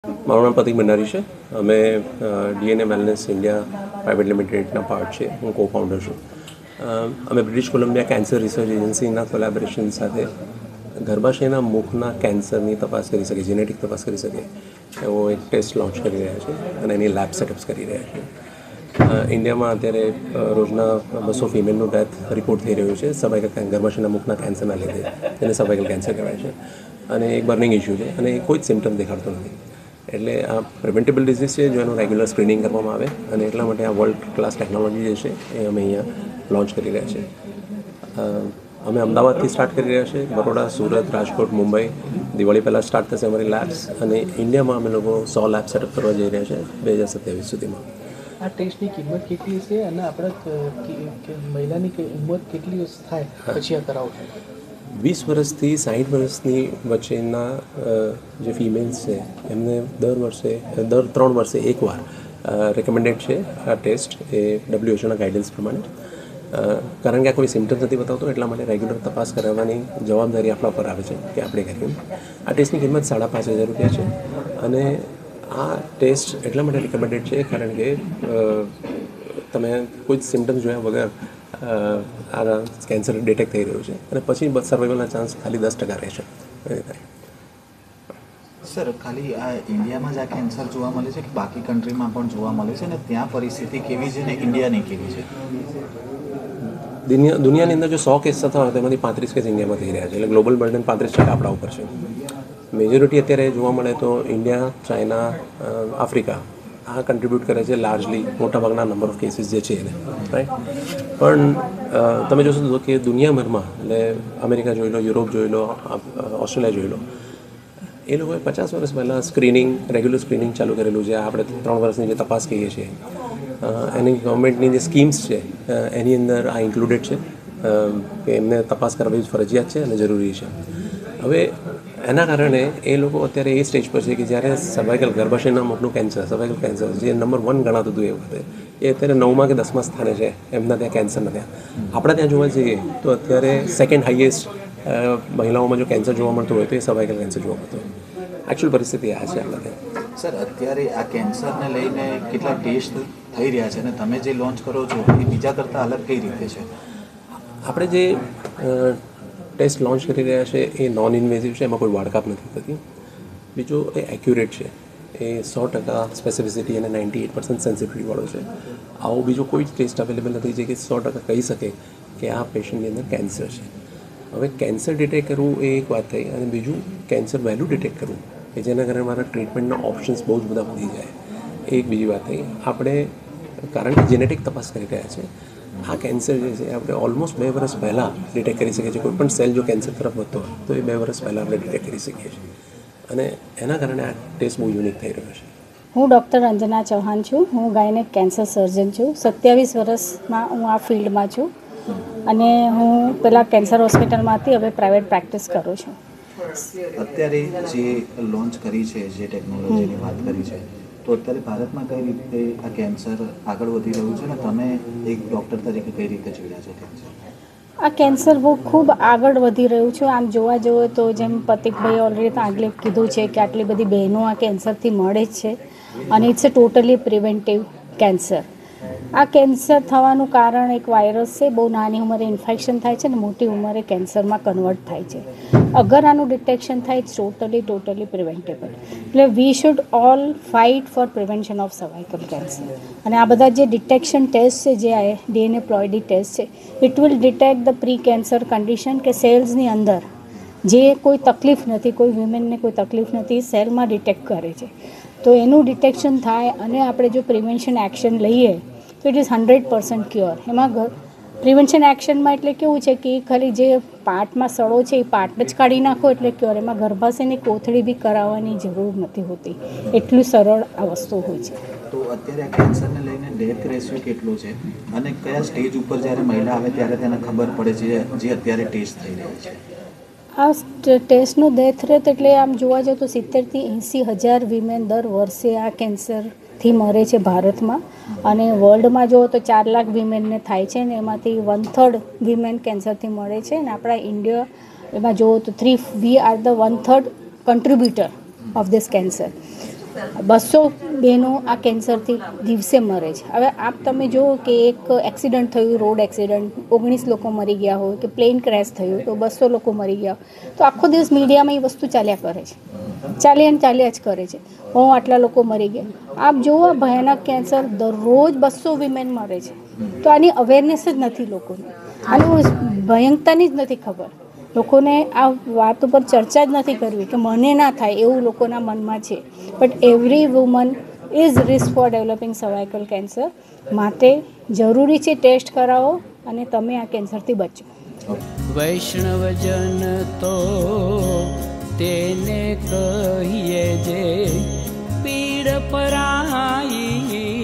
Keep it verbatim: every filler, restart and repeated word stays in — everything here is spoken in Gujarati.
મારું નામ પ્રતિક ભંડારી છે. અમે ડીએનએ વેલનેસ ઇન્ડિયા પ્રાઇવેટ લિમિટેડના પાર્ટ છે. હું કો ફાઉન્ડર છું. અમે બ્રિટિશ કોલંબિયા કેન્સર રિસર્ચ એજન્સીના કોલેબોરેશન સાથે ગર્ભાશયના મુખના કેન્સરની તપાસ કરી શકે, જેનેટિક તપાસ કરી શકે એવો એક ટેસ્ટ લોન્ચ કરી રહ્યા છે અને એની લેબ સેટઅપ્સ કરી રહ્યા છે. ઇન્ડિયામાં અત્યારે રોજના બસો ફિમેલનું ડેથ રિપોર્ટ થઈ રહ્યું છે સર્વાઇકલ ગર્ભાશયના મુખના કેન્સરના લીધે. એને સર્વાઇકલ કેન્સર કહેવાય છે અને એક બર્નિંગ ઇસ્યુ છે અને કોઈ જ સિમ્ટમ દેખાડતો નથી. એટલે આ પ્રિવેન્ટેબલ ડિઝીઝ છે, જો એનું રેગ્યુલર સ્ક્રીનિંગ કરવામાં આવે અને એટલા માટે આ વર્લ્ડ ક્લાસ ટેકનોલોજી જે છે એ અમે અહીંયા લોન્ચ કરી રહ્યા છીએ. અમે અમદાવાદથી સ્ટાર્ટ કરી રહ્યા છીએ. બરોડા, સુરત, રાજકોટ, મુંબઈ દિવાળી પહેલાં સ્ટાર્ટ થશે અમારી લેબ્સ અને ઇન્ડિયામાં અમે લોકો સો લેબ સેટઅપ કરવા જઈ રહ્યા છે બે હજાર સત્યાવીસ સુધીમાં. આ ટેસ્ટની કિંમત કેટલી છે અને આપણા મહિલાની ઉંમર કેટલી થાય પછી આ કરાવવું થાય? વીસ વર્ષથી સાઠ વર્ષની વચ્ચેના જે ફિમેલ્સ છે એમને દર વર્ષે દર ત્રણ વર્ષે એકવાર રેકમેન્ડેડ છે આ ટેસ્ટ, એ ડબ્લ્યુએચઓના ગાઈડન્સ પ્રમાણે. કારણ કે આ કોઈ સિમ્ટમ્સ નથી બતાવતો એટલા માટે રેગ્યુલર તપાસ કરાવવાની જવાબદારી આપણા પર આવે છે કે આપણે કરીએ. આ ટેસ્ટની કિંમત સાડા પાંચ હજાર રૂપિયા છે અને આ ટેસ્ટ એટલા માટે રિકમેન્ડેડ છે કારણ કે તમે કોઈ જ સિમ્ટમ્સ જોયા વગર આ કેન્સર ડિટેક્ટ થઈ રહ્યું છે અને પછી સર્વાઈવલના ચાન્સ ખાલી દસ ટકા રહેશે. સર, ખાલી આ ઇન્ડિયામાં જ આ કેન્સર જોવા મળે છે કે બાકી કન્ટ્રીમાં પણ જોવા મળે છે અને ત્યાં પરિસ્થિતિ કેવી છે ને ઇન્ડિયાની કેવી છે? દુનિયા દુનિયાની અંદર જો સો કેસ થતા હોય તેમાંથી પાંત્રીસ કેસ ઇન્ડિયામાં થઈ રહ્યા છે. એટલે ગ્લોબલ બર્ડન પાંત્રીસ ટકા આપણા ઉપર છે. મેજોરિટી અત્યારે જોવા મળે તો ઇન્ડિયા, ચાઇના, આફ્રિકા આ કન્ટ્રીબ્યુટ કરે છે લાર્જલી મોટાભાગના નંબર ઓફ કેસીસ જે છે એને, રાઈટ. પણ તમે જોશો કે દુનિયાભરમાં એટલે અમેરિકા જોઈ લો, યુરોપ જોઈ લો, ઓસ્ટ્રેલિયા જોઈ લો, એ લોકોએ પચાસ વર્ષ પહેલાં સ્ક્રીનિંગ રેગ્યુલર સ્ક્રીનિંગ ચાલુ કરેલું છે. આપણે ત્રણ વર્ષની જે તપાસ કહીએ છીએ એની ગવર્મેન્ટની જે સ્કીમ્સ છે એની અંદર આ ઇન્ક્લુડેડ છે કે એમને તપાસ કરવી ફરજિયાત છે અને જરૂરી છે. હવે એના કારણે એ લોકો અત્યારે એ સ્ટેજ પર છે કે જ્યારે સર્વાઇકલ ગર્ભાશયના મુખનું કેન્સર, સર્વાઇકલ કેન્સર જે નંબર વન ગણાતું હતું એ વખતે, એ અત્યારે નવમા કે દસમા સ્થાને છે એમના ત્યાં કેન્સરના ત્યાં. આપણા ત્યાં જોવા જઈએ તો અત્યારે સેકન્ડ હાઈએસ્ટ મહિલાઓમાં જો કેન્સર જોવા મળતું હોય તો એ સર્વાઇકલ કેન્સર જોવા મળતું હોય. એકચ્યુઅલ પરિસ્થિતિ આ છે આપણા ત્યાં. સર, અત્યારે આ કેન્સરને લઈને કેટલા ટેસ્ટ થઈ રહ્યા છે અને તમે જે લોન્ચ કરો છો એ બીજા કરતાં અલગ કઈ રીતે છે? આપણે જે ટેસ્ટ લોન્ચ કરી રહ્યા છે એ નોન ઇન્વેઝિવ છે, એમાં કોઈ વાડકાપ નથી થતી. બીજું એ એક્યુરેટ છે, એ સો ટકા સ્પેસિફિસિટી અને નાઇન્ટી એટ પર્સન્ટ સેન્સિટિવિટીવાળો છે. આવો બીજો કોઈ જ ટેસ્ટ અવેલેબલ નથી જે કે સો ટકા કહી શકે કે આ પેશન્ટની અંદર કેન્સર છે. હવે કેન્સર ડિટેક્ટ કરવું એ એક વાત થઈ અને બીજું કેન્સર વહેલું ડિટેક્ટ કરવું કે જેના કારણે મારા ટ્રીટમેન્ટના ઓપ્શન્સ બહુ જ બધા વધી જાય એ એક બીજી વાત થઈ. આપણે કારણ કે જેનેટિક તપાસ કરી રહ્યા છે, આ કેન્સર જે છે આપણે ઓલમોસ્ટ બે વર્ષ પહેલાં ડિટેક્ટ કરી શકીએ છીએ. કોઈ પણ સેલ જો કેન્સર તરફ વધતો હોય તો એ બે વર્ષ પહેલાં આપણે ડિટેક્ટ કરી શકીએ છીએ અને એના કારણે આ ટેસ્ટ બહુ યુનિક થઈ રહ્યો છે. હું ડૉક્ટર અંજના ચૌહાણ છું. હું ગાયનેક કેન્સર સર્જન છું. સત્યાવીસ વર્ષમાં હું આ ફિલ્ડમાં છું અને હું પહેલાં કેન્સર હોસ્પિટલમાંથી હવે પ્રાઇવેટ પ્રેક્ટિસ કરું છું. અત્યારે જે લોન્ચ કરી છે, જે ટેકનોલોજીની વાત કરી છે, તો અત્યારે ભારતમાં કઈ રીતે આ કેન્સર આગળ વધી રહ્યું છે ને તમે એક ડૉક્ટર તરીકે કઈ રીતે જોયા છો કેન્સર? આ કેન્સર બહુ ખૂબ આગળ વધી રહ્યું છે. આમ જોવા જઈએ તો જેમ પ્રતિકભાઈ ઓલરેડી આગળ કીધું છે કે આટલી બધી બહેનો આ કેન્સરથી મળે જ છે અને it's a totally preventive cancer. આ કેન્સર થવાનું કારણ એક વાયરસ છે. બહુ નાની ઉંમરે ઇન્ફેક્શન થાય છે અને મોટી ઉંમરે કેન્સરમાં કન્વર્ટ થાય છે. અગર આનું ડિટેક્શન થાય ઇટ્સ ટોટલી ટોટલી પ્રિવેન્ટેબલ. એટલે we should all fight for prevention of cervical cancer. અને આ બધા જે ડિટેક્શન ટેસ્ટ છે, જે ડીએનએ પ્લોઇડી ટેસ્ટ છે, it will detect the pre cancer condition કે સેલ્સની અંદર જે કોઈ તકલીફ નથી, કોઈ વિમેનને કોઈ તકલીફ નથી, સેલમાં ડિટેક્ટ કરે છે. તો એનું ડિટેક્શન થાય અને આપણે જો પ્રિવેન્શન એક્શન લઈએ તો it is hundred percent cure. એમાં પ્રિવેન્શન એક્શનમાં એટલે કેવું છે કે ખાલી જે પાર્ટમાં સડો છે એ પાર્ટ જ કાઢી નાખો એટલે ક્યોર. એમાં ગર્ભાશયની કોથળી બી કરાવવાની જરૂર નથી હોતી. એટલું સરળ આ વસ્તુ હોય છે. તો અત્યારે આ કેન્સરને લઈને ડેથ રેશિયો કેટલો છે અને કયા સ્ટેજ ઉપર જ્યારે મહિલા આવે ત્યારે તેને ખબર પડે છે જે અત્યારે ટેસ્ટ થઈ રહ્યો છે? આ ટેસ્ટનું ડેથ રેટ એટલે આમ જોવા જાવ તો સિત્તેરથી એંસી હજાર વિમેન દર વર્ષે આ કેન્સરથી મરે છે ભારતમાં અને વર્લ્ડમાં જુઓ તો ચાર લાખ વિમેનને થાય છે ને એમાંથી વન થર્ડ વિમેન કેન્સરથી મળે છે અને આપણા ઇન્ડિયા એમાં જુઓ તો three we are the one third contributor of this cancer. બસો બહેનો આ કેન્સરથી દિવસે મરે છે. હવે આપ તમે જુઓ કે એક એક્સિડન્ટ થયું, રોડ એક્સિડન્ટ, ઓગણીસ લોકો મરી ગયા હોય કે પ્લેન ક્રેશ થયું તો બસો લોકો મરી ગયા હોય, તો આખો દિવસ મીડિયામાં એ વસ્તુ ચાલ્યા કરે છે, ચાલ્યા ને ચાલ્યા જ કરે છે. હું આટલા લોકો મરી ગયા. આપ જુઓ ભયાનક કેન્સર, દરરોજ બસો વિમેન મરે છે. તો આની અવેરનેસ જ નથી લોકોને, આની ભયંકરતાની જ નથી ખબર. લોકોને આ વાત ઉપર ચર્ચા જ નથી કરવી કે મને ના થાય એવું લોકોના મનમાં છે. But every woman is risk for developing cervical cancer. માટે જરૂરી છે ટેસ્ટ કરાવો અને તમે આ કેન્સરથી બચો. વૈષ્ણવજન તો તેને કહીએ જે પીડ પરાઈ.